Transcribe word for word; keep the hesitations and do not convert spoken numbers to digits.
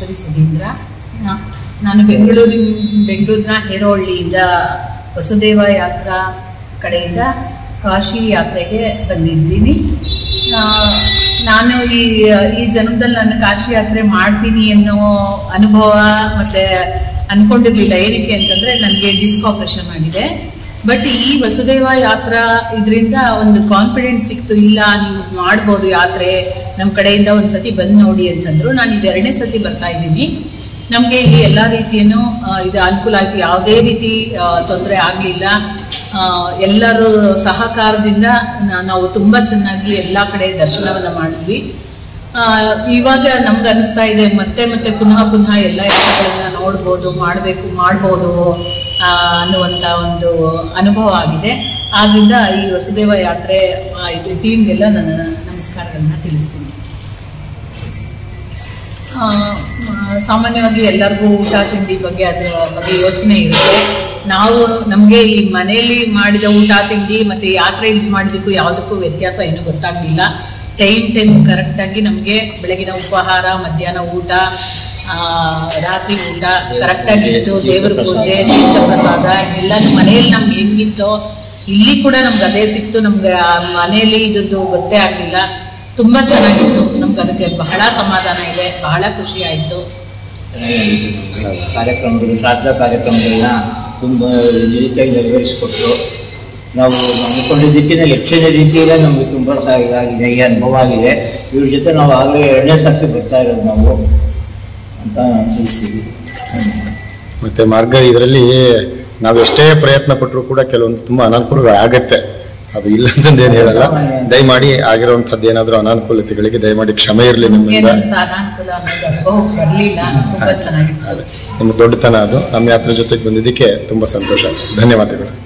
ಶ್ರೀ ಸುಧೀಂದ್ರ. ನಾನು ಬೆಂಗಳೂರಿನ ಬೆಂಗಳೂರಿನ ಹೇರೋಹಳ್ಳಿಯಿಂದ ವಸುದೇವ ಯಾತ್ರಾ ಕಡೆಯಿಂದ ಕಾಶಿ ಯಾತ್ರೆಗೆ ಬಂದಿದ್ದೀನಿ. ನಾನು ಈ ಈ ಜನ್ಮದಲ್ಲಿ ನಾನು ಕಾಶಿ ಯಾತ್ರೆ ಮಾಡ್ತೀನಿ ಅನ್ನೋ ಅನುಭವ ಮತ್ತು ಅಂದ್ಕೊಂಡಿರಲಿಲ್ಲ. ಏನಕ್ಕೆ ಅಂತಂದರೆ ನನಗೆ ಡಿಸ್ಕ್ ಆಪ್ರೇಷನ್ ಆಗಿದೆ. ಬಟ್ ಈ ವಸುದೇವ ಯಾತ್ರಾ ಇದರಿಂದ ಒಂದು ಕಾನ್ಫಿಡೆನ್ಸ್ ಸಿಕ್ತು. ಇಲ್ಲ, ನೀವು ಮಾಡ್ಬೋದು ಯಾತ್ರೆ, ನಮ್ಮ ಕಡೆಯಿಂದ ಒಂದು ಸತಿ ಬಂದು ನೋಡಿ ಅಂತಂದರು. ನಾನು ಇದು ಎರಡನೇ ಸತಿ ಬರ್ತಾ ಇದ್ದೀನಿ. ನಮಗೆ ಇಲ್ಲಿ ಎಲ್ಲ ರೀತಿಯೂ ಇದು ಅನುಕೂಲ ಆಯಿತು. ಯಾವುದೇ ರೀತಿ ತೊಂದರೆ ಆಗಲಿಲ್ಲ. ಎಲ್ಲರೂ ಸಹಕಾರದಿಂದ ನಾವು ತುಂಬ ಚೆನ್ನಾಗಿ ಎಲ್ಲ ಕಡೆ ದರ್ಶನವನ್ನು ಮಾಡಿದ್ವಿ. ಇವಾಗ ನಮ್ಗೆ ಅನಿಸ್ತಾ ಇದೆ ಮತ್ತೆ ಮತ್ತೆ ಪುನಃ ಪುನಃ ಎಲ್ಲ ಯಾತ್ರೆಗಳನ್ನ ನೋಡ್ಬೋದು, ಮಾಡಬೇಕು ಮಾಡ್ಬೋದು ಅನ್ನುವಂಥ ಒಂದು ಅನುಭವ ಆಗಿದೆ. ಆದ್ದರಿಂದ ಈ ವಸುದೇವ ಯಾತ್ರೆ ಇದು ಟೀಮ್ಗೆಲ್ಲ ನನ್ನ ನಮಸ್ಕಾರಗಳನ್ನ ತಿಳಿಸ್ತೀನಿ. ಸಾಮಾನ್ಯವಾಗಿ ಎಲ್ಲರಿಗೂ ಊಟ ತಿಂಡಿ ಬಗ್ಗೆ ಅದರ ಬಗ್ಗೆ ಯೋಚನೆ ಇರುತ್ತೆ. ನಾವು ನಮಗೆ ಈ ಮನೆಯಲ್ಲಿ ಮಾಡಿದ ಊಟ ತಿಂಡಿ ಮತ್ತು ಯಾತ್ರೆಯಲ್ಲಿ ಮಾಡಿದ್ದಕ್ಕೂ ಯಾವುದಕ್ಕೂ ವ್ಯತ್ಯಾಸ ಏನೂ ಗೊತ್ತಾಗಲಿಲ್ಲ. ಟೈಮ್ ಟೈಮ್ ಕರೆಕ್ಟಾಗಿ ನಮಗೆ ಬೆಳಗಿನ ಉಪಹಾರ, ಮಧ್ಯಾಹ್ನ ಊಟ, ರಾತ್ರಿ ಊಟ ಕರೆಕ್ಟಾಗಿತ್ತು. ದೇವರ ಪೂಜೆ, ತೀರ್ಥ ಪ್ರಸಾದ ಎಲ್ಲನೂ ಮನೆಯಲ್ಲಿ ನಮ್ಗೆ ಹೆಂಗಿತ್ತೋ ಇಲ್ಲಿ ಕೂಡ ನಮ್ಗೆ ಅದೇ ಸಿಕ್ತು. ನಮ್ಗೆ ಮನೆಯಲ್ಲಿ ಇದ್ರದ್ದು ಗೊತ್ತೇ ಆಗಲಿಲ್ಲ. ತುಂಬ ಚೆನ್ನಾಗಿತ್ತು. ನಮ್ಗೆ ಅದಕ್ಕೆ ಬಹಳ ಸಮಾಧಾನ ಇದೆ, ಬಹಳ ಖುಷಿ ಆಯಿತು. ಕಾರ್ಯಕ್ರಮಗಳು, ಶ್ರಾದ್ದ ಕಾರ್ಯಕ್ರಮಗಳನ್ನ ತುಂಬ ರೀತಿಯಾಗಿ ನೆರವೇರಿಸಿಕೊಟ್ರು. ನಾವು ಅಂದ್ಕೊಂಡಿದ್ದಕ್ಕಿಂತ ಹೆಚ್ಚಿನ ರೀತಿಯಲ್ಲೇ ನಮಗೆ ತುಂಬ ಇದಾಗಿದೆ, ಈ ಅನುಭವ ಆಗಿದೆ. ಇವ್ರ ಜೊತೆ ನಾವು ಆಗಲೇ ಎರಡನೇ ಸರ್ತಿ ಬರ್ತಾ ಇರೋದು ನಾವು ಅಂತ ತಿಳಿಸ್ತೀವಿ. ಮತ್ತು ಮಾರ್ಗ ಇದರಲ್ಲಿ ನಾವು ಎಷ್ಟೇ ಪ್ರಯತ್ನ ಪಟ್ಟರೂ ಕೂಡ ಕೆಲವೊಂದು ತುಂಬ ಅನಾನುಕೂಲಗಳಾಗತ್ತೆ. ಅದು ಇಲ್ಲ ಅಂತಂದೇನು ಹೇಳಲ್ಲ. ದಯಮಾಡಿ ಆಗಿರುವಂಥದ್ದು ಏನಾದರೂ ಅನಾನುಕೂಲತೆಗಳಿಗೆ ದಯಮಾಡಿ ಕ್ಷಮೆ ಇರಲಿ ನಿಮ್ಮಿಂದ. ಅದೇ ನಿಮ್ಮ ದೊಡ್ಡತನ ಅದು. ನಮ್ಮ ಯಾತ್ರೆ ಜೊತೆಗೆ ಬಂದಿದ್ದಕ್ಕೆ ತುಂಬ ಸಂತೋಷ. ಧನ್ಯವಾದಗಳು.